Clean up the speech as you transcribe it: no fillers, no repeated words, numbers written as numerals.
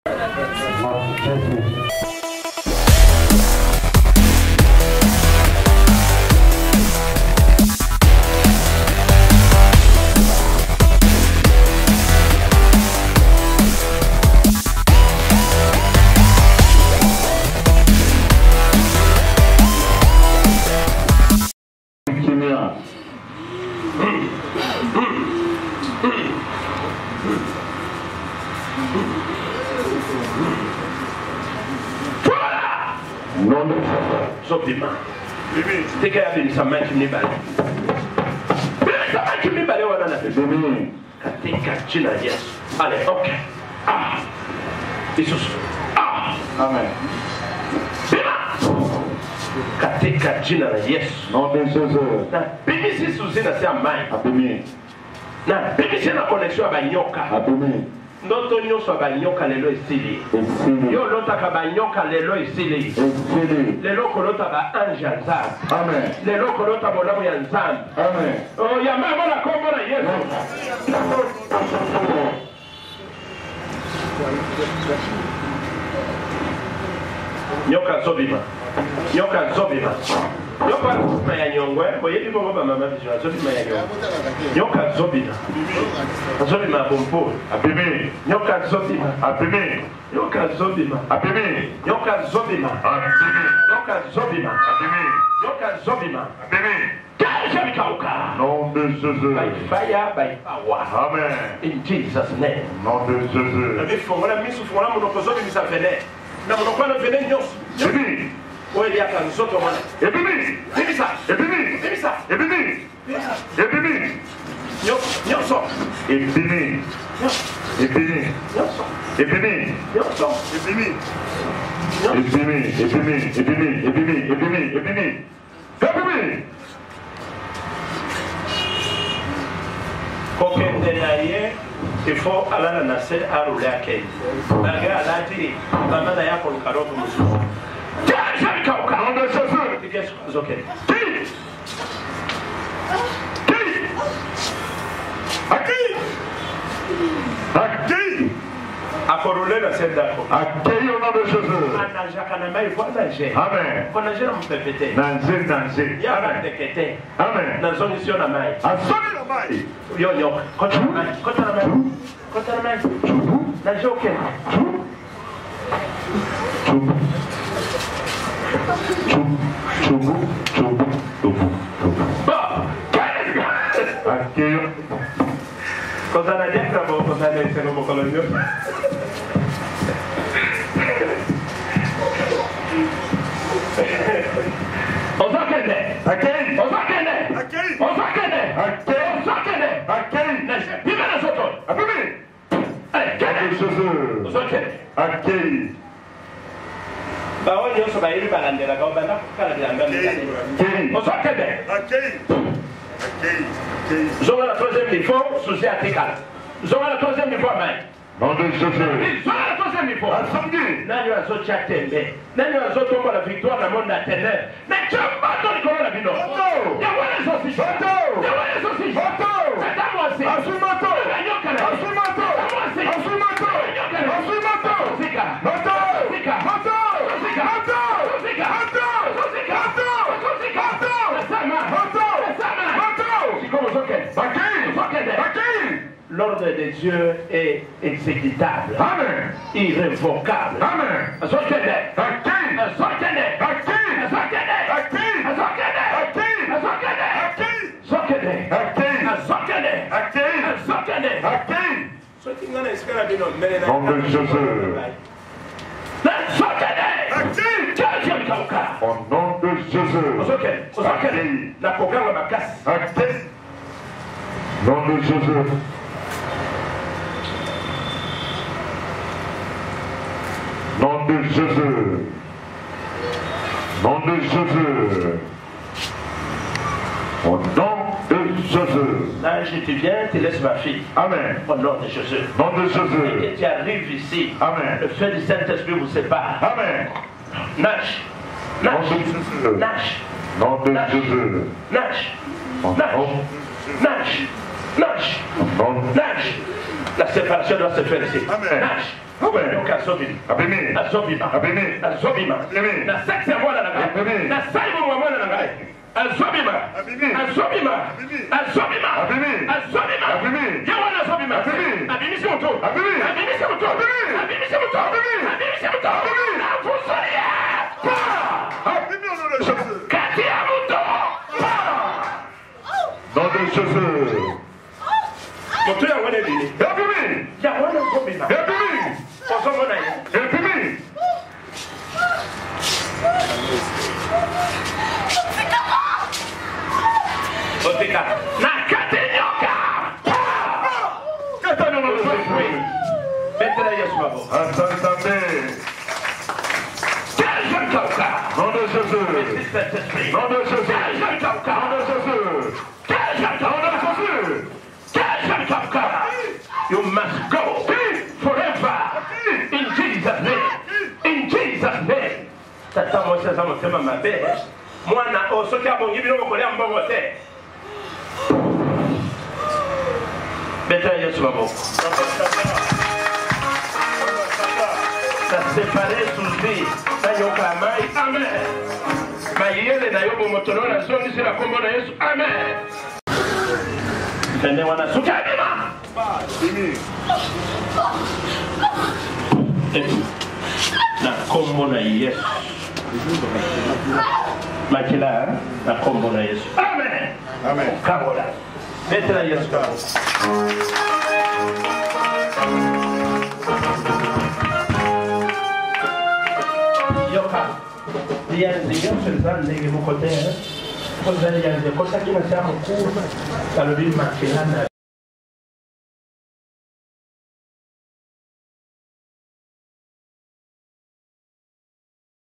Allez, ok. Ah. Jesus. Ah. Amen. Katika jina la Yesu. Nom de Jésus. Na bimisi suzina si amai. Abimi. Na bimisi na connexion ya banyoka. Abimi. Ndoto nyonso ya banyoka lelo esili. Esili. Yo lotaka banyoka lelo esili. Esili. Lelo kolota ba ange ya Nzambe. Amen. Lelo kolota bolamu ya Nzambe. Amen. Oh ya mama na kombo na Yesu. Nyoka zobima. Nyoka zobima. Nyoka zobima ya nyongwe. Oyebi bongo ba mama bisho zobima ya nyongwe. Nyoka zobima. Zobima bompo. Abimi. Nyoka zobima. Abimi. Nyoka zobima. Abimi. Nyoka zobima. Abimi. Nyoka zobima. Abimi. Nyoka zobima. Abimi. Kaja mikauka. Nom de Jésus. By fire, by power. Amen. In Jesus' name. Nom de Jésus. Ami fongola misu fongola monoko zobimisa vene. Na monoko na vene nyos. Abimi. Oeli aka nzoto mwana. Abimi. Bimisa. Abimi. Bimisa. Abimi. Abimi. Nyoso. Abimi. Abimi. Nyoso. Abimi. Nyoso. Abimi. Abimi. Abimi. Abimi. Abimi. Abimi. Abimi. Abimi. Kokende na ye ifo alala na se arule akende. Naga alati mama na yako lukaroto musu. Jaja mikauka. Nom de Jésus. Tigesu zoke. Qui? À qui? À qui? Akorule na se dako. À qui au nom de Jésus? Anajaka na mai kwa naje. Amen. Kwa naje na mpepete. Nanzé, nanzé. Ya Amen. tekete. Amen. Na zongi sio na mai. Assommez la maille. Yo nyoka. Kota na mai. Kota na mai. Kota na mai. Na joke. Chou. Chou. Chou. Chou. Chou. Ba. À qui? Cosa na dietro bo cosa na se no colonio. Ozakende. À qui? Ozakende. À qui? Ozakende. À qui? Ozakende. À qui? Na pibe na soto. À Bibi. Allez, Nom de kende. Jésus. Ozakende. À qui? Ba woni oso ba yiri balandela ka obanda kala bilanga ndani. Qui? Ozakende. Accueille. Accueille. Zonga la troisième niveau, souci atikala. Zonga la troisième niveau main. Nom de Jésus. Zonga la troisième niveau. Assemblée. Nani wazocha tembe. Nani wazotomba la victoire na monde na ténèbres. Na chamba to likolo na bino. Ya wana sosi. Ya wana sosi. Satamu wasi. Asumato. Anyoka na. Asumato. Wasi. Asumato. Anyoka na. Asumato. Sika. Moto. Sika. Moto. Sika. Moto. Sika. Moto. Sika. Moto. Sika. Moto. Sama. Moto. Sama. Moto. Sikomo zoke. Accueille. Accueille. L'ordre de Dieu est exécutable. Amen. Irrévocable. Amen. Zokende. Accueille. Zokende. Accueille. Zokende. Accueille. Zokende. Accueille. Zokende. Accueille. Zokende. Accueille. Zokende. Accueille. Zokende. Accueille. Sotingana iskala bino mele na. Nom de Jésus. Na zokende. Accueille. Kaje mikauka. Au nom de Jésus. Zokende. Zokende. Na kokanga makasi. Accueille. Nom de Jésus. Nom de Jésus. Nom de Jésus. Au nom de Jésus. Là, je te viens, tu laisses ma fille. Amen. Au nom de Jésus. Nom de Et Jésus. que tu arrives ici. Amen. Le feu du Saint-Esprit vous sépare. Amen. Nash. Nom Nash. de Jésus. Nash. Nom de Jésus. Nash. Au Nash. nom Nash. Nash. Nom Nash. La séparation doit se faire ici. Amen. Nash. yoka azobima azobima na sexe ya mwana na ngai na saibo mwa mwana na ngai azobima azobima azobima azobima yawana azobima abimisi moto abimisi moto abimisi moto abimisi moto nafusoria kati ya moto Nom de Jésus. moto ya wana nini ya wana azobima ozomona ye Otika na katinyoka katano no Betra Yesu babo Asante. Nom de Jésus. Nom de Jésus. Nom de Jésus. You must go forever in Jesus name. In Jesus name. Tata Moses amosema mabe mwana osoki abongi bino kokolea mbongo te. Betra Yesu babo. Ça séparé souci na yoka mai amen. Mayele na yobo motolo na songi sila kombo na Yesu amen. Tende wana suki abima. Na kombo na Yesu. Makila na kombo na Yesu. Amen. Amen. Kabola. Betra Yesu babo. Yoka, lianze yote ndege mkotea. Kwa zali lianze kosa kila chama kuu. Kalobini makilana.